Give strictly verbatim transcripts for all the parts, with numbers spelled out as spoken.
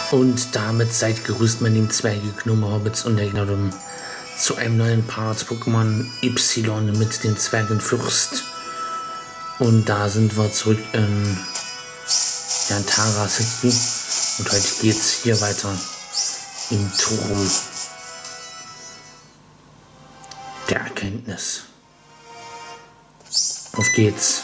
Und damit seid gegrüßt, meine lieben Zwerge, Gnome, Hobbits und Erinnerungen zu einem neuen Part Pokémon Y mit den Zwergenfürst. Und da sind wir zurück in Yantara City und heute geht's hier weiter im Turm der Erkenntnis. Auf geht's.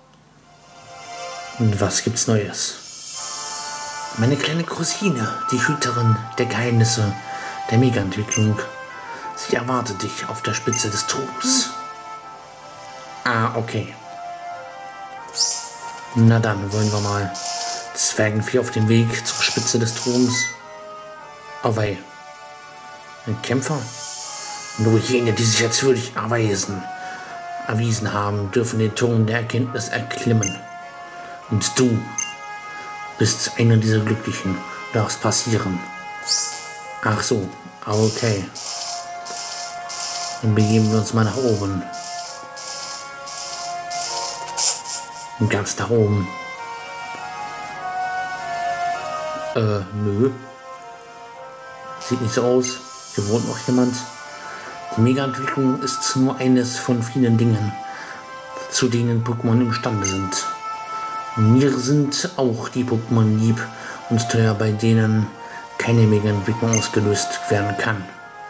Und was gibt's Neues? Meine kleine Cousine, die Hüterin der Geheimnisse der Mega-Entwicklung. Sie erwartet dich auf der Spitze des Turms. Ah, okay. Na dann wollen wir mal. Zwergenvieh auf dem Weg zur Spitze des Turms. Oh wei. Ein Kämpfer? Nur jene, die sich als würdig erweisen, erwiesen haben, dürfen den Turm der Erkenntnis erklimmen. Und du bist einer dieser Glücklichen. Darfst passieren. Ach so, okay. Dann begeben wir uns mal nach oben. Und ganz da oben. Äh, nö. Sieht nicht so aus. Hier wohnt noch jemand. Die Mega-Entwicklung ist nur eines von vielen Dingen, zu denen Pokémon imstande sind. Mir sind auch die Pokémon lieb und teuer, bei denen keine Mega-Entwicklung ausgelöst werden kann.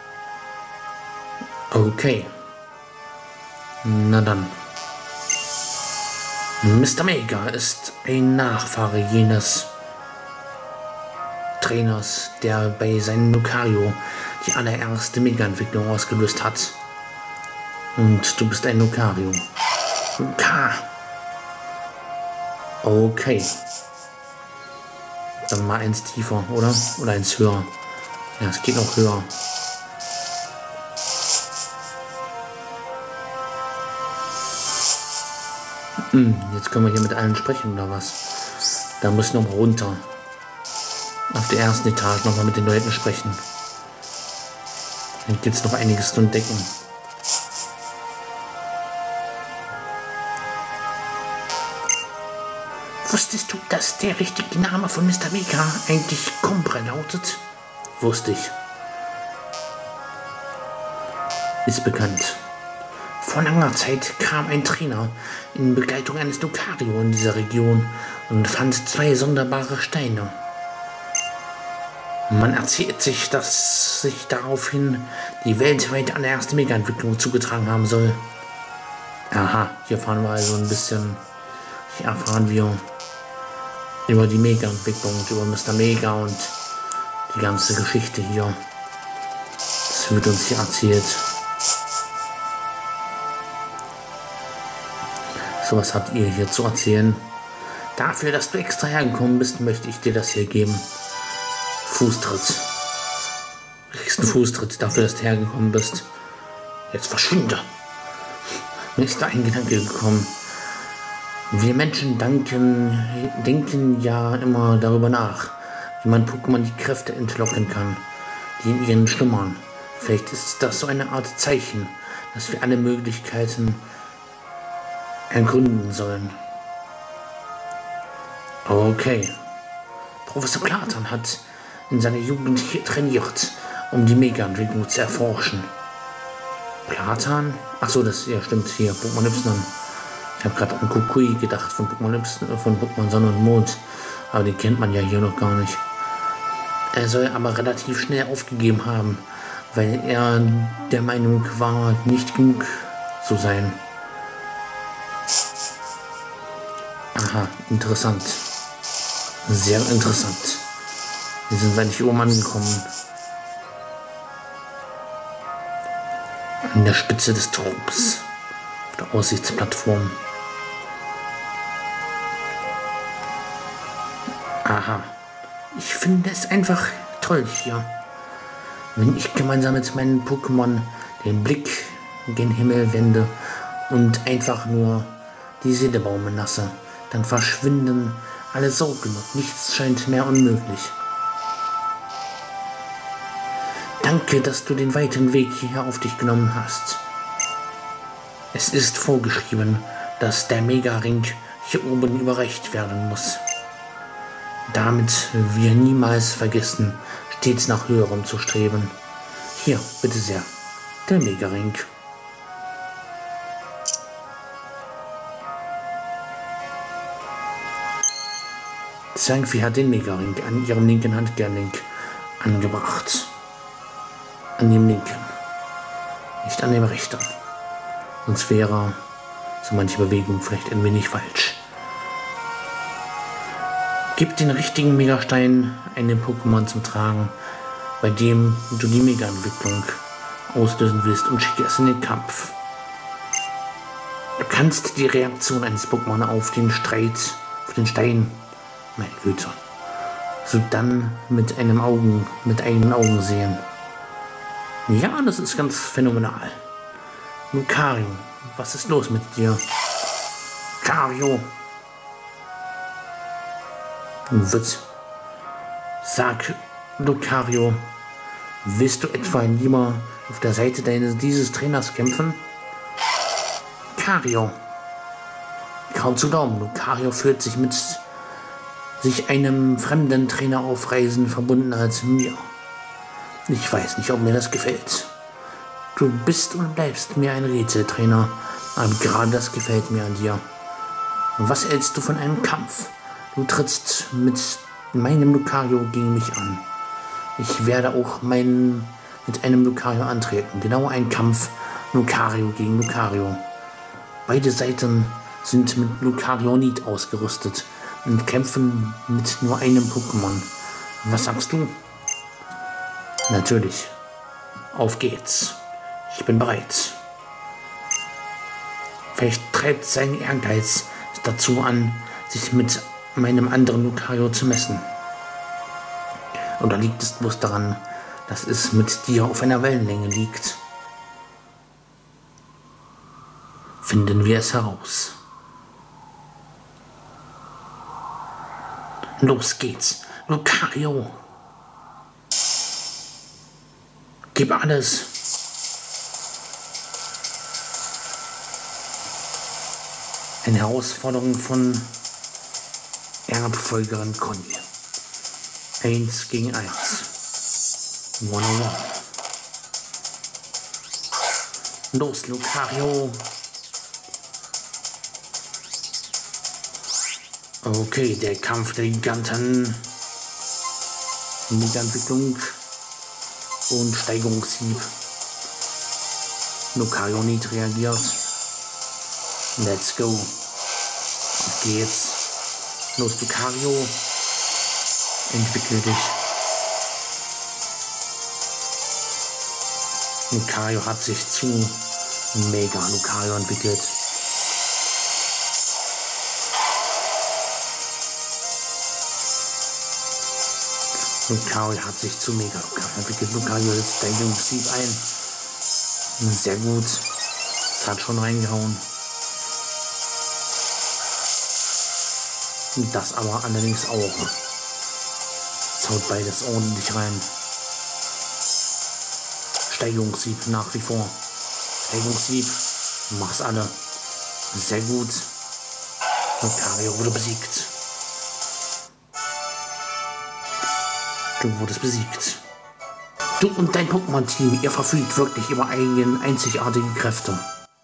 Okay. Na dann. Mister Mega ist ein Nachfahre jenes Trainers, der bei seinem Lucario die allererste Mega-Entwicklung ausgelöst hat. Und du bist ein Lucario. Luca. Okay. Dann mal eins tiefer, oder? Oder eins höher. Ja, es geht noch höher. Hm, jetzt können wir hier mit allen sprechen, oder was? Da muss ich noch mal runter. Auf der ersten Etage noch mal mit den Leuten sprechen. Dann gibt es noch einiges zu entdecken. Wusstest du, dass der richtige Name von Mister Mega eigentlich Combre lautet? Wusste ich. Ist bekannt. Vor langer Zeit kam ein Trainer in Begleitung eines Lucario in dieser Region und fand zwei sonderbare Steine. Man erzählt sich, dass sich daraufhin die weltweit allererste Mega-Entwicklung zugetragen haben soll. Aha, hier fahren wir also ein bisschen, hier erfahren wir über die Mega-Entwicklung und über Mister Mega und die ganze Geschichte hier. Das wird uns hier erzählt. So, was habt ihr hier zu erzählen? Dafür, dass du extra hergekommen bist, möchte ich dir das hier geben. Fußtritt. Du kriegst einen Fußtritt dafür, dass du hergekommen bist. Jetzt verschwinde. Mir ist da ein Gedanke gekommen. Wir Menschen danken, denken ja immer darüber nach, wie man Pokémon die Kräfte entlocken kann, die in ihnen schlummern. Vielleicht ist das so eine Art Zeichen, dass wir alle Möglichkeiten ergründen sollen. Okay. Professor Platan hat in seiner Jugend hier trainiert, um die Mega-Entwicklung zu erforschen. Platan? Achso, das ja stimmt hier, Pokémon Y. Ich habe gerade an Kukui gedacht von Pokémon Y, von Pokémon Sonne und Mond, aber den kennt man ja hier noch gar nicht. Er soll aber relativ schnell aufgegeben haben, weil er der Meinung war, nicht genug zu sein. Aha, interessant. Sehr interessant. Wir sind endlich oben angekommen. An der Spitze des Turms. Auf der Aussichtsplattform. Aha. Ich finde es einfach toll hier. Wenn ich gemeinsam mit meinen Pokémon den Blick in den Himmel wende und einfach nur die Seele baumeln lasse, dann verschwinden alle Sorgen und nichts scheint mehr unmöglich. Danke, dass du den weiten Weg hierher auf dich genommen hast. Es ist vorgeschrieben, dass der Mega-Ring hier oben überreicht werden muss. damit wir niemals vergessen, stets nach Höherem zu streben. Hier, bitte sehr, der Mega-Ring. Zwergvieh hat den Mega-Ring an ihrem linken Handgelenk angebracht. An dem linken, nicht an dem rechten. Sonst wäre so manche Bewegung vielleicht ein wenig falsch. Gib den richtigen Megastein einem Pokémon zum Tragen, bei dem du die Mega-Entwicklung auslösen willst, und schicke es in den Kampf. Du kannst die Reaktion eines Pokémon auf den Streit, auf den Stein, meine Güte, so dann mit einem Augen, mit eigenen Augen sehen. Ja, das ist ganz phänomenal. Lucario, was ist los mit dir? Lucario. Witz. Sag, Lucario, willst du etwa lieber auf der Seite deines, dieses Trainers kämpfen? Lucario. Kaum zu glauben, Lucario fühlt sich mit sich einem fremden Trainer auf Reisen verbunden als mir. Ich weiß nicht, ob mir das gefällt. Du bist und bleibst mir ein Rätseltrainer, aber gerade das gefällt mir an dir. Was hältst du von einem Kampf? Du trittst mit meinem Lucario gegen mich an. Ich werde auch mein, mit einem Lucario antreten. Genau ein Kampf Lucario gegen Lucario. Beide Seiten sind mit Lucario-Nit ausgerüstet und kämpfen mit nur einem Pokémon. Was sagst du? Natürlich. Auf geht's. Ich bin bereit. Vielleicht treibt sein Ehrgeiz dazu an, sich mit meinem anderen Lucario zu messen. Oder liegt es bloß daran, dass es mit dir auf einer Wellenlänge liegt? Finden wir es heraus. Los geht's, Lucario. Gib alles. Eine Herausforderung von Erbfolgerin Conny. Eins gegen eins. One on one. Los, Lucario. Okay, der Kampf der Giganten. Mega-Entwicklung und Steigerungshieb. Lucario nicht reagiert. Let's go. Auf geht's. Los, Lucario. Entwickel dich. Lucario hat sich zu Mega Lucario entwickelt. Lucario hat sich zu Mega Lucario entwickelt. Lucario setzt Steigerungshieb ein. Sehr gut. Es hat schon reingehauen. Das aber allerdings auch. Es haut beides ordentlich rein. Steigerungshieb nach wie vor. Steigerungshieb. Mach's alle. Sehr gut. Lucario wurde besiegt. Du wurdest besiegt. Du und dein Pokémon-Team, ihr verfügt wirklich über eigene einzigartige Kräfte.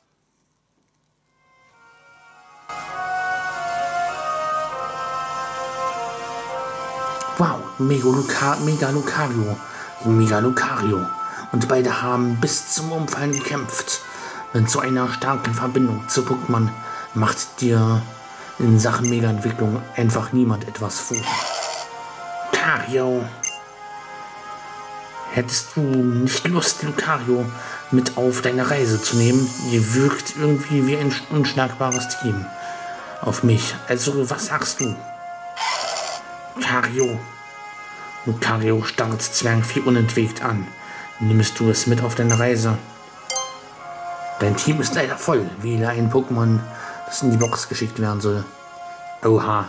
Wow, Mega, Luca, Mega Lucario, Mega Lucario. Und beide haben bis zum Umfallen gekämpft. Mit so einer starken Verbindung zu Pokémon macht dir in Sachen Mega-Entwicklung einfach niemand etwas vor. Lucario. Hättest du nicht Lust, Lucario mit auf deine Reise zu nehmen? Ihr wirkt irgendwie wie ein unschlagbares Team auf mich. Also, was sagst du? Lucario. Lucario starrt Zwergvieh unentwegt an. Nimmst du es mit auf deine Reise? Dein Team ist leider voll. Wähle ein Pokémon, das in die Box geschickt werden soll. Oha.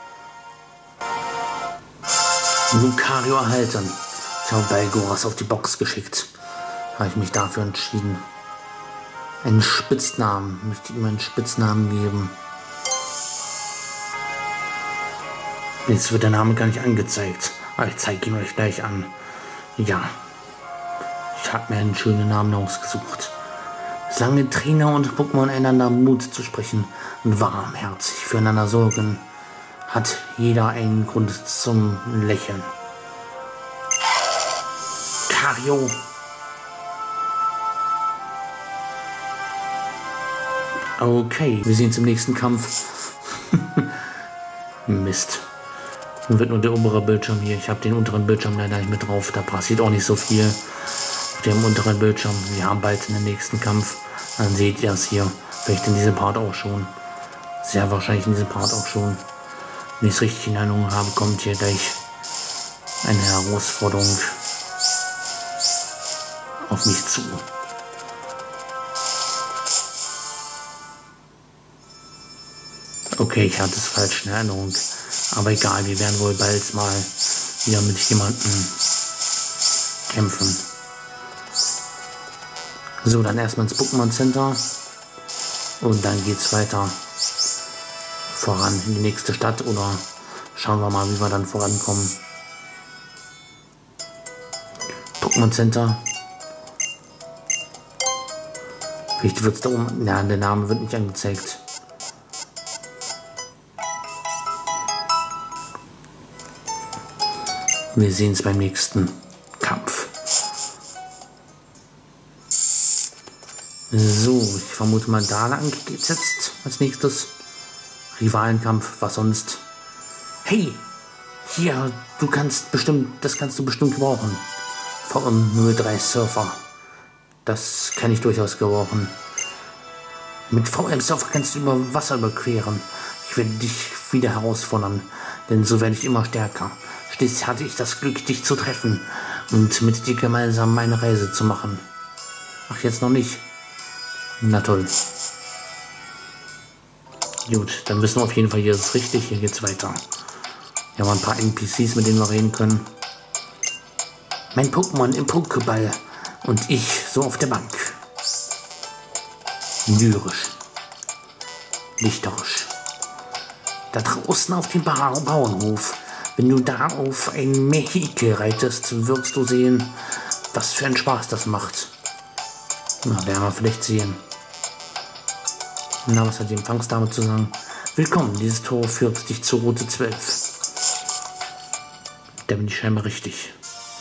Lucario erhalten. Ich habe Balgoras auf die Box geschickt. Habe ich mich dafür entschieden. Einen Spitznamen. Ich möchte ihm einen Spitznamen geben. Jetzt wird der Name gar nicht angezeigt. Aber ich zeige ihn euch gleich an. Ja. Ich habe mir einen schönen Namen ausgesucht. Solange Trainer und Pokémon einander Mut zu sprechen und warmherzig füreinander sorgen, hat jeder einen Grund zum Lächeln. Kario. Okay, wir sehen uns im nächsten Kampf. Mist. Nun wird nur der obere Bildschirm hier. Ich habe den unteren Bildschirm leider nicht mit drauf. Da passiert auch nicht so viel. Auf dem unteren Bildschirm. Wir haben bald den nächsten Kampf. Dann seht ihr es hier. Vielleicht in diesem Part auch schon. Sehr wahrscheinlich in diesem Part auch schon. Wenn ich es richtig in Erinnerung habe, kommt hier gleich eine Herausforderung auf mich zu. Okay, ich hatte es falsch in Erinnerung. Aber egal, wir werden wohl bald mal wieder mit jemandem kämpfen. So, dann erstmal ins Pokémon Center. Und dann geht's weiter voran in die nächste Stadt. Oder schauen wir mal, wie wir dann vorankommen. Pokémon Center. Vielleicht wird es da oben. Ja, der Name wird nicht angezeigt. Wir sehen es beim nächsten Kampf. So, ich vermute mal, da lang geht's jetzt als nächstes. Rivalenkampf, was sonst? Hey, hier, du kannst bestimmt, das kannst du bestimmt gebrauchen. V M null drei Surfer. Das kann ich durchaus gebrauchen. Mit V M Surfer kannst du über Wasser überqueren. Ich werde dich wieder herausfordern, denn so werde ich immer stärker. Schließlich hatte ich das Glück, dich zu treffen und mit dir gemeinsam meine Reise zu machen. Ach, jetzt noch nicht? Na toll. Gut, dann wissen wir auf jeden Fall, hier ist es richtig, hier geht's weiter. Hier haben wir ein paar N P Cs, mit denen wir reden können. Mein Pokémon im Pokéball und ich so auf der Bank. Lyrisch. Lichterisch. Da draußen auf dem ba Bauernhof. Wenn du da auf ein Mehike reitest, wirst du sehen, was für einen Spaß das macht. Na, werden wir vielleicht sehen. Na, was hat die Empfangsdame zu sagen? Willkommen, dieses Tor führt dich zur Route zwölf. Da bin ich scheinbar richtig.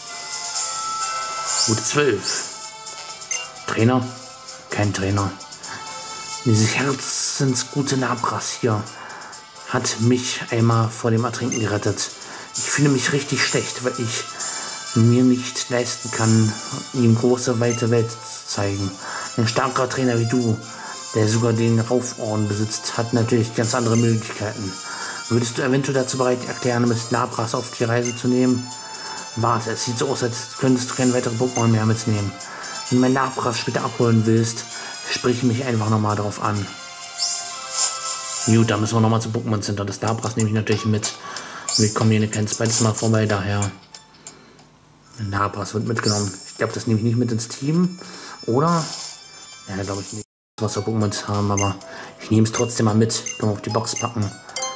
Route zwölf. Trainer? Kein Trainer. Dieses herzensgute Labras hier hat mich einmal vor dem Ertrinken gerettet. Ich fühle mich richtig schlecht, weil ich mir nicht leisten kann, ihm große, weite Welt zu zeigen. Ein starker Trainer wie du, der sogar den Rauforden besitzt, hat natürlich ganz andere Möglichkeiten. Würdest du eventuell dazu bereit erklären, mit Labras auf die Reise zu nehmen? Warte, es sieht so aus, als könntest du keine weiteren Pokémon mehr mitnehmen. Wenn du mein Labras später abholen willst, sprich mich einfach nochmal drauf an. Gut, da müssen wir nochmal zum Pokémon Center. Das Labras nehme ich natürlich mit. Wir kommen hier kein zweites Mal vorbei, daher. Labras wird mitgenommen. Ich glaube, das nehme ich nicht mit ins Team. Oder? Ja, glaube ich nicht, was wir Pokémon haben, aber ich nehme es trotzdem mal mit. Können wir auf die Box packen.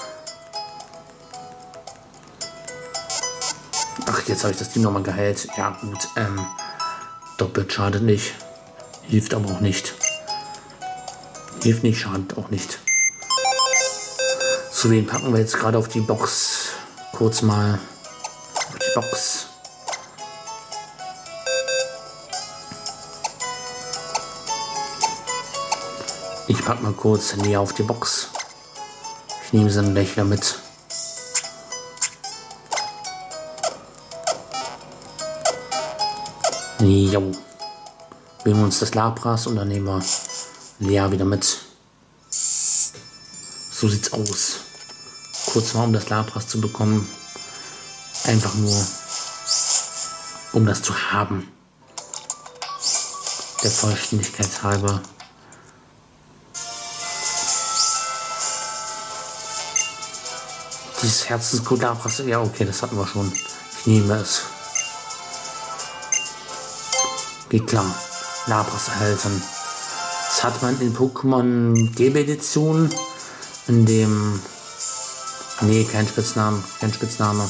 Ach, jetzt habe ich das Team nochmal geheilt. Ja, gut. Ähm, doppelt schadet nicht. Hilft aber auch nicht. Hilft nicht, schadet auch nicht. So, wen packen wir jetzt gerade auf die Box? Kurz mal auf die Box. Ich pack mal kurz näher auf die Box. Ich nehme sie dann gleich wieder mit. Jo. Nehmen wir uns das Labras und dann nehmen wir Lea wieder mit. So sieht's aus. Kurz mal, um das Labras zu bekommen. Einfach nur, um das zu haben. Der Vollständigkeit halber. Dieses Herzensgut Labras, ja okay, das hatten wir schon. Ich nehme es. Geht klar. Labras erhalten. Das hat man in Pokémon Gelb Edition in dem Nee, kein Spitznamen, kein Spitzname.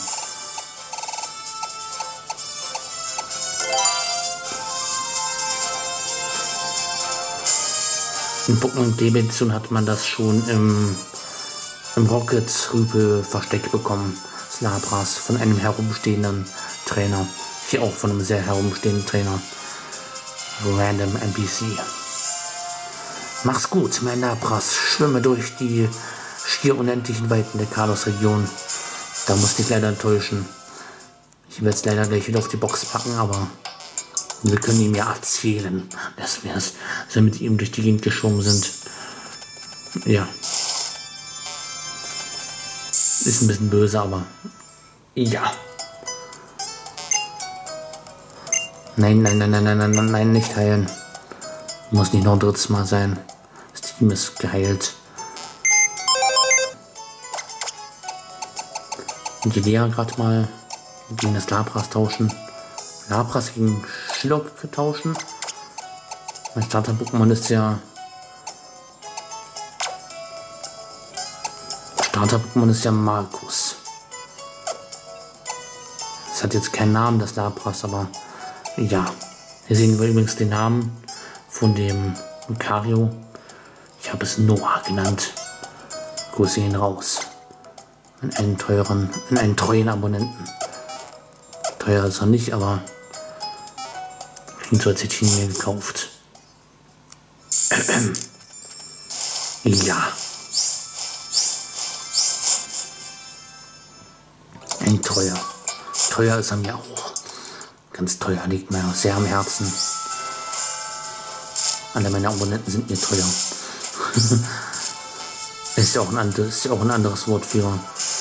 In Pokémon D-Edition hat man das schon im, im Rocket-Rüpel-Versteck bekommen. Lapras von einem herumstehenden Trainer. Hier auch von einem sehr herumstehenden Trainer. Random N P C. Mach's gut, mein Lapras. Schwimme durch die schier unendlichen Weiten der Kalos-Region. Da musste ich leider enttäuschen. Ich werde es leider gleich wieder auf die Box packen, aber wir können ihm ja erzählen, dass wir es so mit ihm durch die Gegend geschwommen sind. Ja. Ist ein bisschen böse, aber ja. Nein, nein, nein, nein, nein, nein, nein, nein, nicht heilen. Muss nicht noch ein drittes Mal sein. Das Team ist geheilt. Und die Lea gerade mal gegen das Lapras tauschen. Lapras gegen Shillock tauschen. Mein Starter-Pokémon ist ja... Starter-Pokémon ist ja Markus. Es hat jetzt keinen Namen, das Lapras, aber ja. Hier sehen wir übrigens den Namen von dem Lucario. Ich habe es Noah genannt. Grüße ihn raus. In einen teuren, in einen treuen Abonnenten. Teuer ist er nicht, aber klingt so, als hätte ich ihn mir gekauft. Ja. Ein teuer. Teuer ist er mir auch. Ganz teuer, liegt mir sehr am Herzen. Alle meine Abonnenten sind mir teuer. Ist ja auch ein anderes, ist ja auch ein anderes Wort für,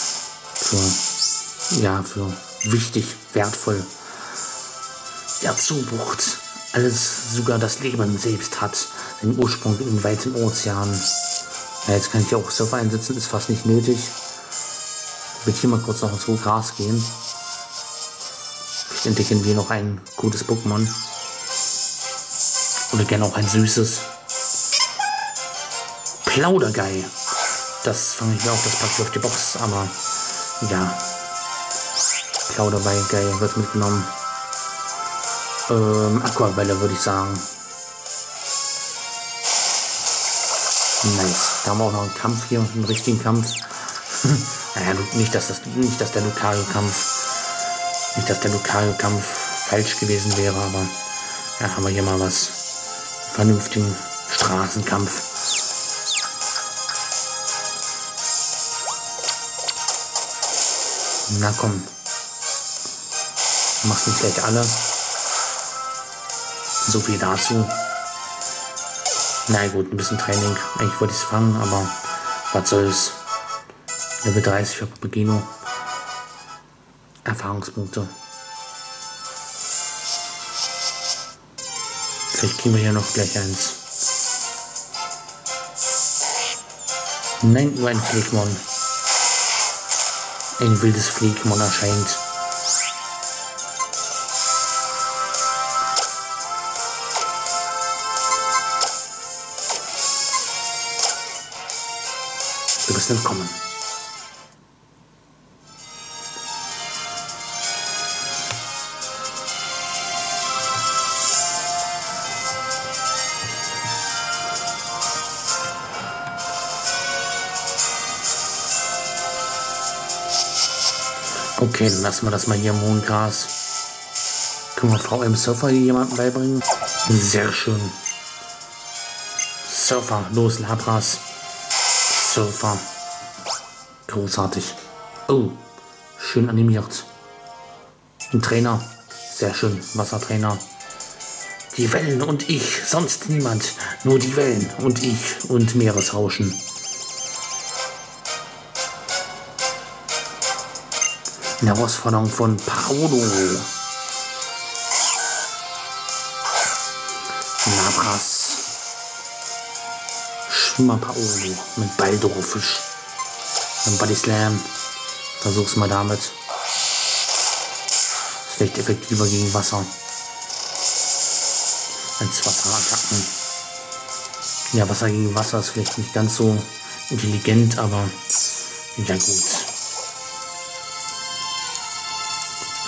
für, ja, für wichtig, wertvoll. Der Zubucht. Alles, sogar das Leben selbst hat den Ursprung in den weiten Ozeanen. Ja, jetzt kann ich auch Surfer einsetzen, ist fast nicht nötig. Ich will hier mal kurz noch ins hohe Gras gehen. Vielleicht entdecken wir noch ein gutes Pokémon. Oder gerne auch ein süßes. Plaudergei. Das fange ich mir auch, das packe ich auf die Box, aber ja. Plaudergei wird mitgenommen. Ähm, Aquavelle würde ich sagen. Nice. Da haben wir auch noch einen Kampf hier, einen richtigen Kampf. Naja, nicht, dass das, nicht, dass der Lucario-Kampf, nicht, dass der Lucario-Kampf falsch gewesen wäre, aber ja, haben wir hier mal was. Vernünftigen Straßenkampf. Na komm. Du machst nicht gleich alle. So viel dazu. Na gut, ein bisschen Training. Eigentlich wollte ich es fangen, aber was soll's. Level dreißig für Papageno. Erfahrungspunkte. Vielleicht kriegen wir hier noch gleich eins. Nein, nur ein Pflegmon. Ein wildes Pflegmon erscheint. Du bist entkommen. Okay, dann lassen wir das mal hier im hohen Gras. Können wir V M Surfer hier jemanden beibringen? Sehr schön. Surfer, los Lapras. Surfer. Großartig. Oh, schön animiert. Ein Trainer. Sehr schön, Wassertrainer. Die Wellen und ich, sonst niemand. Nur die Wellen und ich und Meeresrauschen. Eine Herausforderung von Paolo. Lapras. Schwimmer Paolo mit Baldorfisch. Ein Body Slam. Versuch's mal damit. Ist vielleicht effektiver gegen Wasser. Als Wasserattacken. Ja, Wasser gegen Wasser ist vielleicht nicht ganz so intelligent, aber ja gut.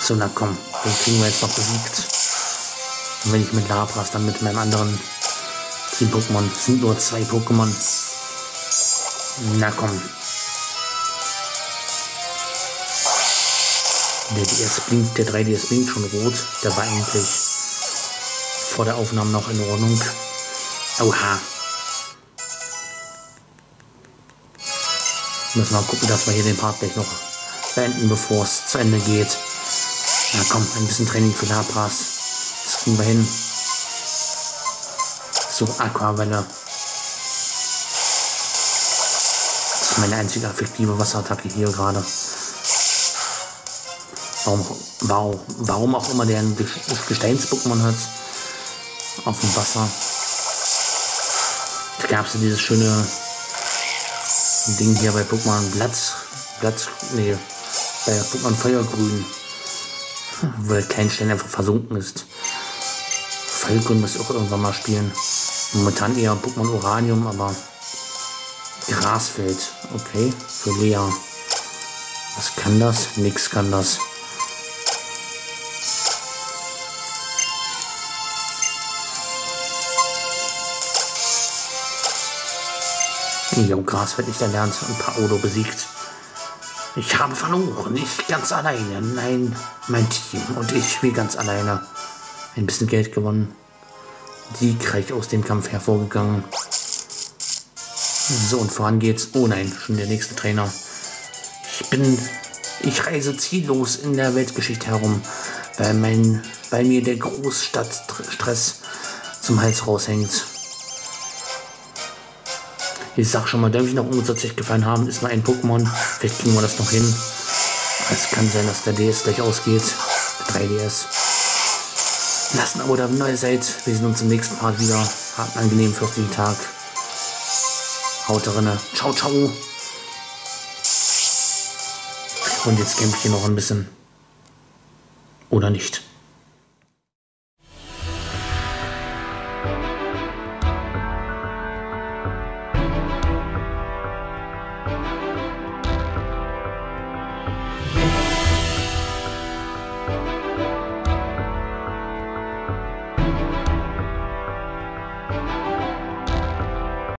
So, na komm, den kriegen wir jetzt noch besiegt. Und wenn ich mit Lapras, dann mit meinem anderen Team-Pokémon. Es sind nur zwei Pokémon. Na komm. Der D S blinkt, der drei D S blinkt schon rot. Der war eigentlich vor der Aufnahme noch in Ordnung. Oha. Müssen wir gucken, dass wir hier den Part gleich noch beenden, bevor es zu Ende geht. Na komm, ein bisschen Training für Lapras. Das kriegen wir hin. So, Aquavelle. Das ist meine einzige effektive Wasserattacke hier gerade. Warum, warum, warum auch immer der ein Gesteins-Pokémon hat. Auf dem Wasser. Da gab es ja dieses schöne Ding hier bei Pokémon Blatt. Blatt. Nee. Bei Pokémon Feuergrün. Wo halt kein Stein einfach versunken ist. Falcon muss auch irgendwann mal spielen. Momentan eher Pokémon Uranium, aber Grasfeld. Okay, für Lea. Was kann das? Nix kann das. Jo, Grasfeld nicht erlernt und Paolo besiegt. Ich habe verloren, nicht ganz alleine. Nein, mein Team und ich spiele ganz alleine. Ein bisschen Geld gewonnen. Siegreich aus dem Kampf hervorgegangen. So, und voran geht's. Oh nein, schon der nächste Trainer. Ich bin... Ich reise ziellos in der Weltgeschichte herum, weil, mein, weil mir der Großstadtstress zum Hals raushängt. Ich sag schon mal, Däumchen nach oben, sollte euch gefallen haben. Ist nur ein Pokémon. Vielleicht kriegen wir das noch hin. Es kann sein, dass der D S gleich ausgeht. Der drei D S. Lasst ein Abo da, wenn ihr neu seid. Wir sehen uns im nächsten Part wieder. Habt einen angenehmen fürstlichen Tag. Haut drinne. Ciao, ciao. Und jetzt kämpfe ich hier noch ein bisschen. Oder nicht.